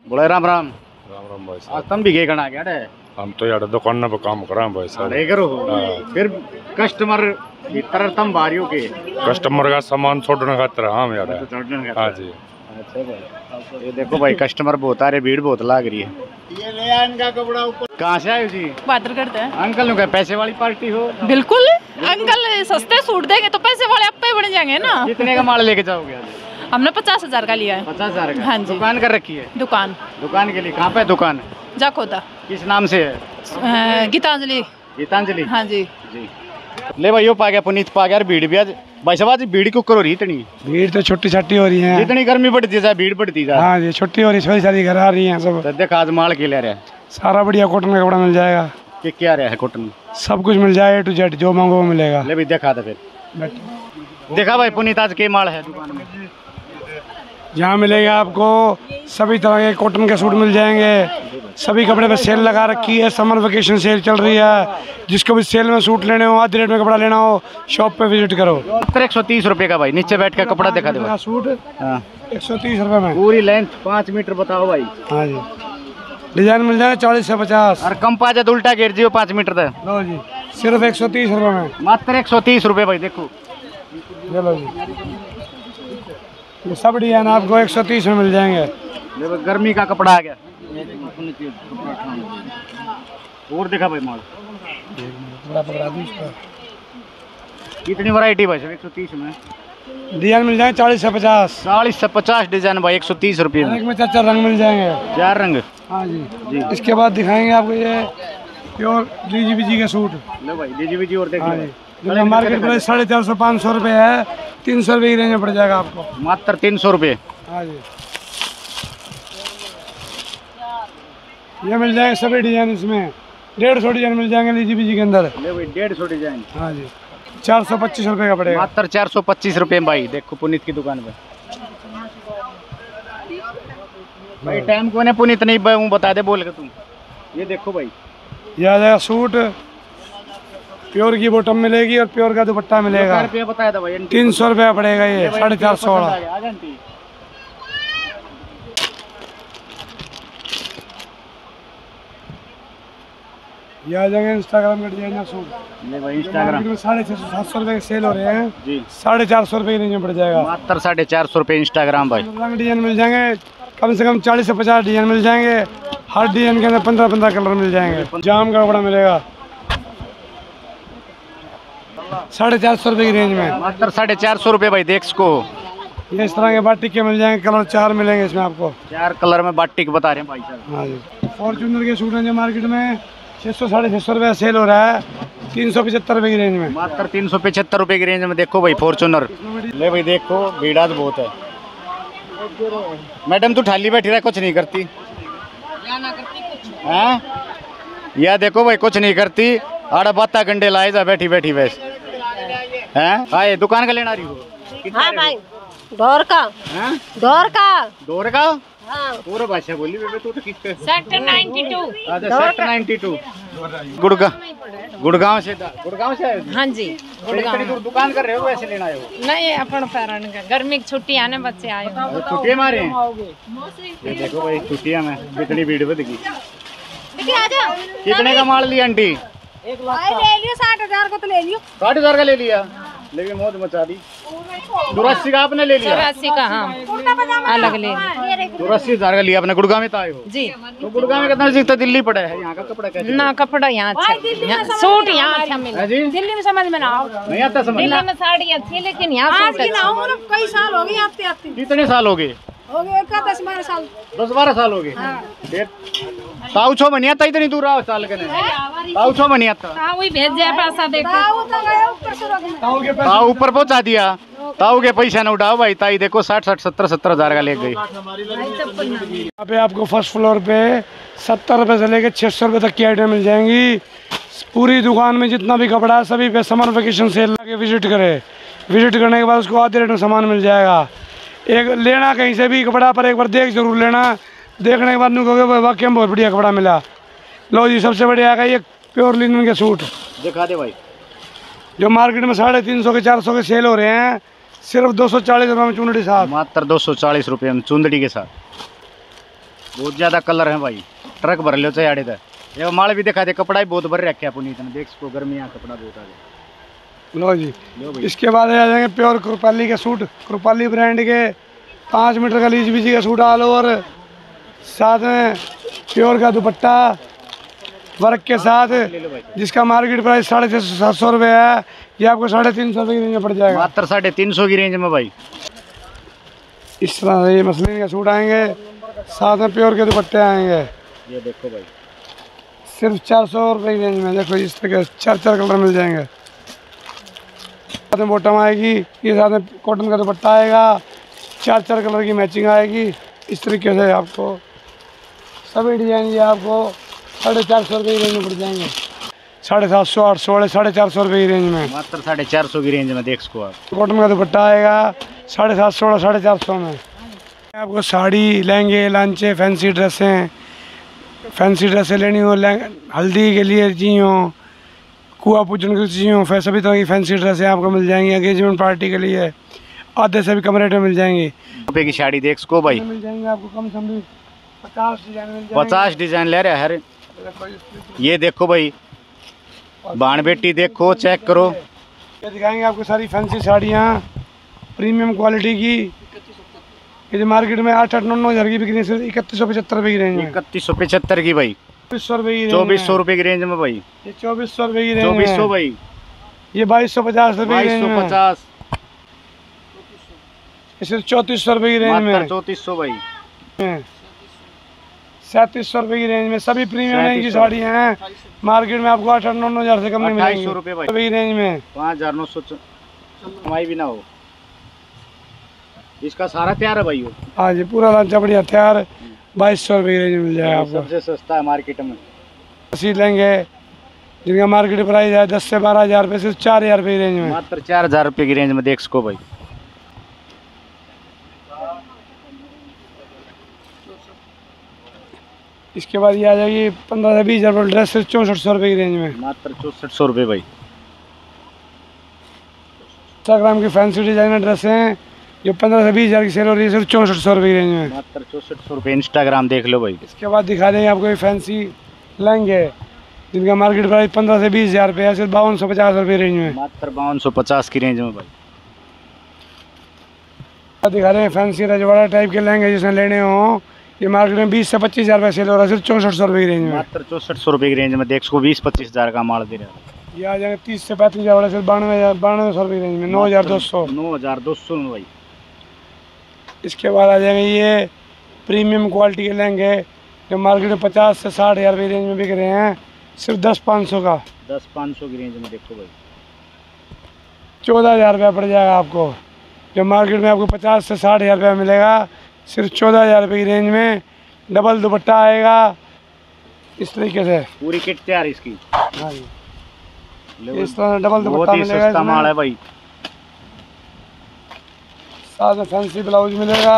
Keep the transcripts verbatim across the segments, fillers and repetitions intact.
बोले राम राम राम राम भाई आज साहब। तुम भी गए कना क्या रे? हम तो यार दुकान पे काम कर रहे हैं भाई साहब। अरे करो फिर कस्टमर की तरह तुम बारियों के कस्टमर का सामान छोड़ने खातिर हम यार। तो चढ़ने का। हाँ जी। अच्छा भाई ये देखो भाई कस्टमर बहुत आ रहे, भीड़ बहुत लाग रही है। ये ले आ इनका कपड़ा ऊपर। कहाँ से आए हो जी? बादर करते हैं अंकल नु क्या पैसे वाली पार्टी हो? बिल्कुल। अंकल सस्ते सूट देंगे तो पैसे वाले आप पे बन जाएंगे ना। कितने का माल लेके जाओगे आज? हमने पचास हजार का लिया है। पचास हजार का? हाँ जी। दुकान कर रखी है? दुकान दुकान के लिए कहाँ पे दुकान? जाखोदा। किस नाम से है? गीतांजलि। गीतांजलि। हाँ जी जी ले भाई यो पा गया पुनीत पा गया भीड़ भी आज भाई साहब आज भीड़ क्यों करो रही इतनी? भीड़ तो छोटी छोटी हो रही है। जितनी गर्मी बढ़ती जाए भीड़ बढ़ती जाए। हाँ जी छुट्टी हो रही, छोटी सारी घर आ रही है सब। तो देख आज माल के ले रहा है सारा बढ़िया कॉटन का कपड़ा मिल जाएगा। कि क्या रहा है कॉटन? सब कुछ मिल जाए ए टू जेड, जो मांगो वो मिलेगा। ले भी देखा था फिर देखा भाई पुनीत आज के माल है दुकान में। यहाँ मिलेगा आपको सभी तरह के कॉटन के सूट मिल जाएंगे। सभी कपड़े पे सेल लगा रखी है, समर वेकेशन सेल चल रही है। जिसको भी सेल में सूट लेने हो, आधे रेट में कपड़ा लेना हो, शॉप पे विजिट करो। एक सौ तीस रुपए का भाई नीचे बैठ कर कपड़ा दिखा दो। सूट हाँ एक सौ तीस रुपये में पूरी लेंथ पाँच मीटर बताओ भाई। हाँ जी डिजाइन मिल जाएगा चालीस से पचास। और कम पा जाए उल्टा गिर जियो पाँच मीटर तक। लो जी सिर्फ एक सौ तीस रुपये में, मात्र एक सौ तीस रुपए भाई देखो। चलो जी ये सब डिजाइन आपको एक सौ तीस में मिल जाएंगे। देखो गर्मी का कपड़ा आ गया और देखा भाई माल कितनी वैरायटी भाई एक सौ तीस में डिजाइन मिल जाएंगे चालीस से पचास। चालीस से पचास डिजाइन भाई एक सौ तीस रुपये में। एक में चार चार रंग मिल जाएंगे। चार रंग। हाँ जी जी इसके बाद दिखाएंगे आपको ये pure D G B G के सूट। लो भाई डीजीबी जी और देख हाँ लो जी जो मार्केट प्राइस साढ़े चार सौ पाँच सौ रुपये है, तीन सौ रुपये की रेंज में पड़ जाएगा आपको। मात्र तीन सौ रुपये। हाँ जी ये मिल जाएंगे सभी डिजाइन, इसमें डेढ़ सौ डिजाइन मिल जाएंगे डी जी बी जी के अंदर। ले भाई डेढ़ सौ डिजाइन। हाँ जी चार सौ पच्चीस रुपये का पड़ेगा। मात्र चार सौ पच्चीस रुपये भाई देखो पुनीत की दुकान पे। भाई टाइम को ने पुनीत नहीं भाई बता दे बोल के तुम। ये देखो भाई ये आ जाएगा सूट, प्योर की बॉटम मिलेगी और प्योर का दुपट्टा मिलेगा। रुपया बताया था भाई तीन सौ रुपया पड़ेगा ये साढ़े चार सौ वाला। ये आ जाएंगे इंस्टाग्राम के डिजाइनर सूट। ले भाई इंस्टाग्राम में साढ़े छः सौ सात सौ रुपये के सेल हो रहे हैं जी। साढ़े चार सौ रुपये की रेंज में पड़ जाएगा। मात्र साढ़े चार सौ रुपये इंस्टाग्राम भाई। रंग डिजाइन मिल जाएंगे कम से कम चालीस से पचास डिजाइन मिल जाएंगे। हर डिजाइन के अंदर पंद्रह पंद्रह कलर मिल जाएंगे। जाम का कपड़ा मिलेगा साढ़े चार सौ रुपये की रेंज में। मात्र साढ़े चार सौ रुपये भाई देख इसको। ये इस तरह के बाटिक के मिल जाएंगे, कलर चार मिलेंगे इसमें आपको। चार कलर में बाटिक बता रहे हैं भाई साहब। हाँ जी फॉर्चूनर के सूट हैं जो मार्केट में छः सौ साढ़े छः सौ रुपये सेल हो रहा है, तीन सौ पचहत्तर रुपये की रेंज में। मात्र तीन सौ पचहत्तर रुपये की रेंज में देखो भाई फॉर्चूनर। ले भाई देखो भीड़ आज बहुत है। मैडम तू ठाली बैठी रहा कुछ नहीं करती हैं? या देखो भाई कुछ नहीं करती आड़ा बाता गंडे लाए जा बैठी बैठी वैसे हैं। हाँ दुकान का लेना रही हो? हाँ भाई डोर का हैं? डोर का दौर का हाँ पूरा भाषा बोली बेबे तू तो किसके? Sector ninety two. अच्छा sector ninety two Gurgaon. Gurgaon से गुड़गांव से आए हो? हाँ जी गुड़गांव दूर दुकान कर रहे हो वैसे लेना आए हो? नहीं अपन पैरन का गर्मी की छुट्टी आने बच्चे आए अरे छुट्टियां मारे हैं। ये देखो भाई छुट्टियां में कितनी भीड़ बढ़ गई। कितने का माल लिया आंटी? एक लाख ले लियो, साठ हजार का तो ले लियो। साठ हजार का ले लिया लेकिन मौज मचा दी। चौरासी का आपने ले लिया? चौरासी का हाँ अलग ले लियो। चौरासी हजार का लिया आपने। गुड़गांव में तो आए हो? जी तो गुड़गांव में कितना नजदीक था? दिल्ली पड़ा है यहाँ का कपड़ा कैसे? ना कपड़ा यहाँ अच्छा, सूट यहाँ अच्छा मिला। है जी दिल्ली में समझ में ना आओ। नहीं आता समझ। दिल्ली में साड़ी अच्छी लेकिन यहाँ सूट अच्छा। कई साल हो गए आते आते कितने साल हो गए? हो गए का दस बारह साल। दस बारह साल हो गए। ताऊ छो मनी आता इतनी दूर आओ साल के नहीं। ताऊ छो मनी आता हाँ वही भेज दिया पैसा देखो। ताऊ तो गए ऊपर से रोक में। ताऊ ऊपर पहुंचा दिया। ताऊ के पैसा न उठाओ भाई। ताई देखो साठ साठ सत्तर सत्तर हजार का ले गई। यहाँ पे आपको फर्स्ट फ्लोर पे सत्तर रुपये से लेकर छः सौ रुपये तक की आइटम मिल जाएंगी। पूरी दुकान में जितना भी कपड़ा है सभी पे समर वेकेशन सेल लगे। विजिट करें, विजिट करने के बाद उसको आधे रेट में सामान मिल जाएगा। एक लेना कहीं से भी कपड़ा पर एक बार देख जरूर लेना। देखने के बाद नहीं कहोगे वाकई में बहुत बढ़िया कपड़ा मिला। लो जी सबसे बढ़िया आएगा ये प्योर लिनन के सूट। दिखा दे भाई जो मार्केट में साढ़े तीन सौ के चार सौ के सेल हो रहे हैं, सिर्फ दो सौ चालीस रुपये में चुनरी साथ। मात्र दो सौ चालीस रुपये में चुंदड़ी के साथ। बहुत ज्यादा कलर है भाई, ट्रक भर लो चाहे था। ये माल भी दिखा दे, कपड़ा भी बहुत भर रखे अपनी इतना, देख इसको गर्मी यहाँ कपड़ा बहुत आ गया। लो जी, इसके बाद आ जाएंगे प्योर कृपाली के सूट, कृपाली ब्रांड के पाँच मीटर का लीज बीजी का सूट ऑल ओवर, साथ में प्योर का दुपट्टा वर्क के साथ, जिसका मार्केट प्राइस साढ़े छः सौ सात सौ रुपये है, ये आपको साढ़े तीन सौ रुपये की रेंज में पड़ जाएगा। मात्र साढ़े तीन सौ की रेंज में भाई। इस तरह से ये मसलिन के सूट आएंगे, साथ में प्योर के दुपट्टे आएंगे। ये देखो भाई, सिर्फ चार सौ रुपये की रेंज में। देखो इस तरह के चार चार कलर मिल जाएंगे। साथ में बॉटम आएगी, ये साथ में कॉटन का दुपट्टा आएगा, चार चार कलर की मैचिंग आएगी। इस तरीके से आपको सभी डिजाइन ये आपको साढ़े चार सौ रुपये की रेंज में पड़ जाएंगे। साढ़े सात सौ आठ सौ वाले साढ़े चार सौ रुपये की रेंज में, मात्र साढ़े चार सौ की रेंज में। देख इसको आप, कॉटन का दुपट्टा आएगा साढ़े सात सौ वाला साढ़े चार सौ में। आपको साड़ी, लहंगे, लांचे, फैंसी ड्रेसें, फैंसी ड्रेसें लेनी हो, हल्दी के लिए चाहिए, कुआ पूजन के चाहिए, फिर सभी तरह की फैंसी ड्रेसें आपको मिल जाएंगी। एंगेजमेंट पार्टी के लिए आधे से भी कम रेट में मिल जाएंगी। रुपये की साड़ी देख इसको भाई, मिल जाएंगे आपको कम से कम पचास डिजाइन मिल जाएंगे। पचास डिजाइन ले रहे हैं हर। ये देखो भाई, बाण बेटी देखो, चेक करो। ये दिखाएंगे आपको सारी फैंसी साड़ियाँ प्रीमियम क्वालिटी की। ये जो मार्केट में आठ आठ नौ नौ हज़ार की बिक्री, सिर्फ इकतीस सौ पचहत्तर रुपये की रेंज में। इकतीस सौ पचहत्तर की भाई, चौबीस सौ रुपये की, चौबीस सौ रुपये की रेंज में भाई। ये चौबीस सौ रुपये की रेंज चौबीस सौ में। भाई, ये बाईस सौ पचास रुपये की बाईस रेंज सौ में। पचास, ये सिर्फ चौंतीस सौ रुपये की रेंज में। चौंतीस सौ भाई, सैंतीस सौ रुपये की रेंज में। सभी प्रीमियम रेंज की सैंतीस सौ। साड़ियाँ हैं, मार्केट में आपको आठ आठ नौ नौ हज़ार से कम नहीं अट्ठाईस मिलेंगी। सौ रुपये भाई, रुपये की रेंज में पाँच हजार नौ सौ कमाई भी ना हो। इसका सारा तैयार है भाई। वो हाँ जी, पूरा लांचा बढ़िया तैयार, बाईस सौ रुपये की रेंज में मिल जाएगा आपको। सबसे सस्ता है मार्केट में। सी लेंगे जिनका मार्केट प्राइस है दस से बारह हज़ार रुपये, सिर्फ चार हज़ार रुपये की रेंज में। मात्र चार हजार रुपये की रेंज में। देख इसको भाई, इसके बाद ये आ जाएगी पंद्रह से बीस हज़ार रुपये ड्रेस, सिर्फ चौंसठ सौ रुपये की रेंज में। मात्र चौसठ सौ रुपये भाई। इंस्टाग्राम की फैंसी डिजाइनर ड्रेसें हैं जो पंद्रह से बीस हज़ार की सेल हो रही है, सिर्फ चौंसठ सौ रुपये की रेंज में। मात्र चौसठ सौ रुपये। इंस्टाग्राम देख लो भाई। इसके बाद दिखा देंगे आपको ये फैंसी लहंगे जिनका मार्केट प्राइस पंद्रह से बीस हज़ार रुपये है, सिर्फ बावन सौ पचास रुपये रेंज में। मात्र बावन सौ पचास की रेंज में भाई। दिखा रहे हैं फैंसी रजवाड़ा टाइप के लहंगे जिसने लेने हो, ये मार्केट में बीस से पच्चीस हज़ार रुपये सेल हो रहा है, सिर्फ चौंसठ सौ रुपये की रेंज में। मात्र चौसठ सौ रुपये की रेंज में। देख इसको, बीस पच्चीस हजार का माल दे रहा है। ये आ जाएंगे तीस से पैंतीस हज़ार वाले, सिर्फ बानवे हज़ार बानवे सौ रुपये की रेंज में, नौ हज़ार दो सौ नौ हजार दो सौ में भाई। इसके बाद आ जाएंगे ये प्रीमियम क्वालिटी के लहंगे जो मार्केट में पचास से साठ हज़ार रुपये रेंज में बिक रहे हैं, सिर्फ दस पाँच सौ का, दस पाँच सौ की रेंज में। देखो भाई, चौदह हज़ार रुपया पड़ जाएगा आपको। जो मार्केट में आपको पचास से साठ हज़ार रुपया मिलेगा, सिर्फ चौदह हज़ार रुपये की रेंज में। डबल दुपट्टा आएगा इस तरीके से, पूरी किट तैयार है इसकी। हाँ जी, इस तरह डबल बहुत दुपट्टा ही मिलेगा सस्ता माल है इसमें। भाई। साथ में फैंसी ब्लाउज मिलेगा,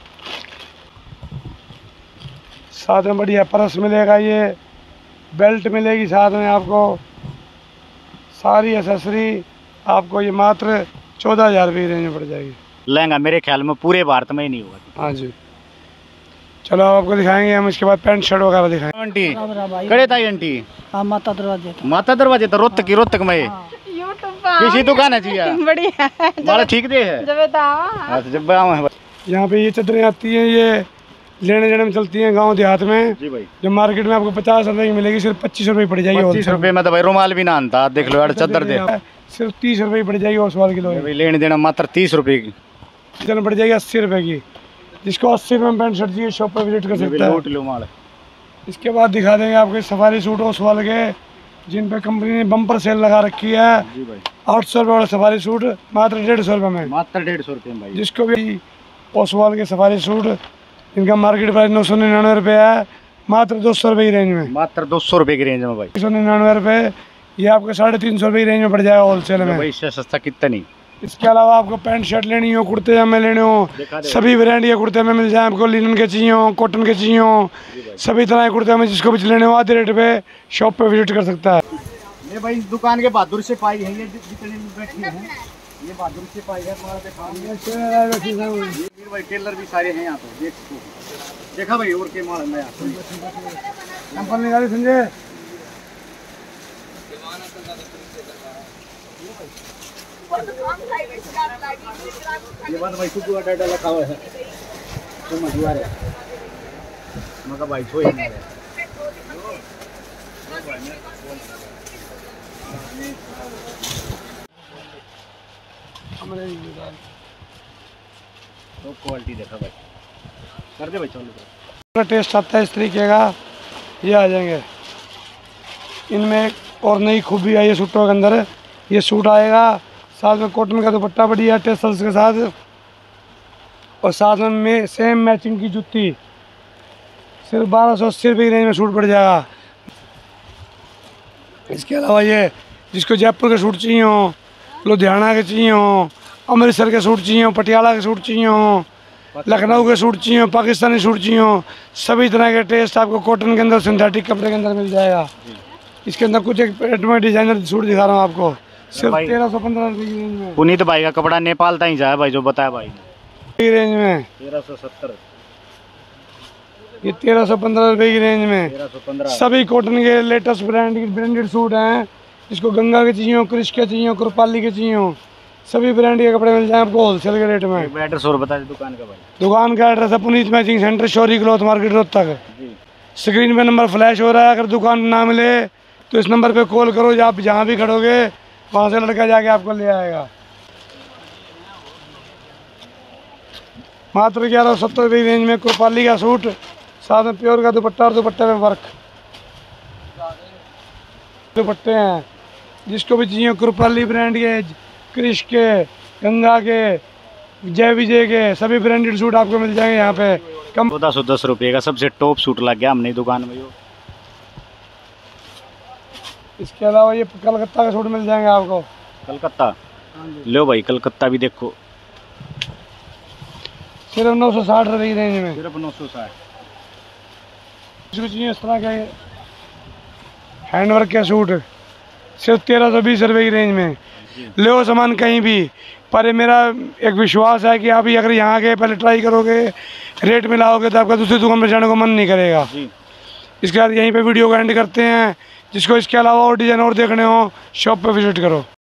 साथ में बढ़िया पर्स मिलेगा, ये बेल्ट मिलेगी साथ में आपको, सारी एसेसरी आपको ये मात्र चौदह हज़ार रुपये रेंज में पड़ जाएगी। लहंगा मेरे ख्याल में पूरे भारत में ही नहीं होगा। हाँ जी, चलो अब आपको दिखाएंगे हम। इसके बाद पैंट शर्ट वगैरह दिखाएंगे। आंटी कड़े ताई आंटी माता दरवाजे माता दरवाजे तो रोहतक की रोहतक में किसी दुकान है जी बढ़िया माला ठीक दे है। जब दावा अच्छा, जब आवा है यहाँ पे ये चदरें आती हैं, ये लेने देने में चलती हैं गांव देहात में। जी भाई। जो मार्केट में आपको पचास रुपए की मिलेगी, सिर्फ पच्चीस रुपए पड़ जाएगी। पच्चीस रुपए में तो भाई रुमाल भी ना आता। देख लो यार, चादर दे सिर्फ तीस रुपए की पड़ जाएगी ओसवाल किलो। भाई, लेने देना मात्र तीस रुपए की। चल पड़ जाएगी अस्सी रुपए की। जिसको अस्सी रुपए में पैंट शर्ट चाहिए शॉप पर विजिट कर सकता है। लूट लो माल। इसके बाद दिखा देंगे आपके सफारी सूट ओसवाल के, जिन पे कंपनी ने बम्पर सेल लगा रखी है। जी भाई। आठ सौ रुपये वाला सफारी सूट मात्र डेढ़ सौ रुपये में। मात्र डेढ़ सौ रुपये में भाई। जिसको भी ओसवाल के सफारी सूट, इनका मार्केट प्राइस नौ सौ निन्यानवे रुपये है, मात्र दो सौ रुपये की रेंज में। मात्र दो सौ रुपये की रेंज में भाई। एक सौ निन्यानवे रुपये, ये आपको साढ़े तीन सौ रुपये की रेंज में पड़ जाएगा होलसेल में। भाई इससे सस्ता कितना नहीं। इसके अलावा आपको पैंट शर्ट लेनी हो, कुर्ते जामे लेने हो, सभी ब्रांड के कुर्ते में मिल जाए आपको। लिनन के चाहिए हो, कॉटन के चाहिए हो, सभी तरह के कुर्ते में जिसको भी लेने हो आधे रेट पे शॉप पे विजिट कर सकता है। ये भाई इस दुकान के बहादुर से पाई है, ये जितने बैठे हैं ये बहादुर से पाई है। भाई टेलर भी सारे हैं यहाँ पे, देख सकते हो। देखा भाई और के माल में सैंपल निकाली संजय। ये बात भाई कुछ डाटा लिखा हुआ है तो मजबूर है मगर भाई छोड़ नहीं है तो क्वालिटी देखा भाई कर दे भाई चलो टेस्ट आता है इस तरीके का, ये आ जाएंगे। इनमें एक और नई खूबी आई है सूटों के अंदर, ये सूट आएगा साथ में कॉटन का दुपट्टा बढ़िया टेसल्स के साथ, और साथ में, में सेम मैचिंग की जूती। सिर्फ बारह सौ अस्सी रुपये की रेंज में सूट पड़ जाएगा। इसके अलावा ये जिसको जयपुर के सूट चाहिए हो, लुधियाना के चाहिए हो, अमृतसर के सूट चाहिए हो, पटियाला के सूट चाहिए हो, लखनऊ के सूट चाहिए हो, पाकिस्तानी सूट चाहिए हो, सभी तरह के टेस्ट आपको कॉटन के अंदर सिंथेटिक कपड़े के अंदर मिल जाएगा। इसके अंदर कुछ एक में डिजाइनर सूट दिखा रहा हूँ आपको, सिर्फ तेरह सौ पंद्रह रुपये की रेंज में। पुनीत भाई का कपड़ा नेपाल तक ही जाए भाई, जो बताया भाई की रेंज में तेरह सौ सत्तर, ये तेरह सौ पंद्रह रुपये की रेंज में तेरह सौ पंद्रह। सभी कॉटन के लेटेस्ट ब्रांड के ब्रांडेड सूट हैं। जिसको गंगा के चाहिए हो, क्रिश के चाहिए हो, कृपाली के चाहिए हो, सभी ब्रांड के कपड़े मिल जाएं आपको होलसेल के रेट में। एड्रेस और बता दे दुकान का भाई। दुकान का एड्रेस है Puneet matching centre, Shauri cloth market Rohtak. जी स्क्रीन पे नंबर फ्लैश हो रहा है, अगर दुकान ना मिले तो इस नंबर पे कॉल करो, आप जहाँ भी खड़ोगे वहाँ से लड़का जाके आपको ले आएगा। मात्र ग्यारह सौ सत्तर रुपये की रेंज में कृपाली का सूट, साथ में प्योर का दुपट्टा और दुपट्टे में वर्क दुपट्टे हैं। जिसको भी चाहिए कृपाली ब्रांड के, क्रिश के, गंगा के, जय विजय के, सभी ब्रांडेड सूट आपको मिल जाएंगे यहाँ पे कम। चौदह सौ दस रुपये का सबसे टॉप सूट लग गया हमने दुकान में। यो इसके अलावा ये कलकत्ता के सूट मिल जाएंगे आपको। कलकत्ता लो भाई, कलकत्ता भी देखो सिर्फ नौ सौ साठ रुपये की रेंज में। सिर्फ नौ सौ साठ। जिसको चाहिए इस तरह के हैंडवर्क के सूट सिर्फ तेरह सौ बीस रुपये की रेंज में। लो सामान कहीं भी, पर मेरा एक विश्वास है कि आप अगर यहाँ के पहले ट्राई करोगे, रेट मिलाओगे तो आपका दूसरी दुकान में जाने को मन नहीं करेगा। इसके बाद यहीं पे वीडियो को एंड करते हैं। जिसको इसके अलावा और डिज़ाइन और देखने हो, शॉप पे विजिट करो।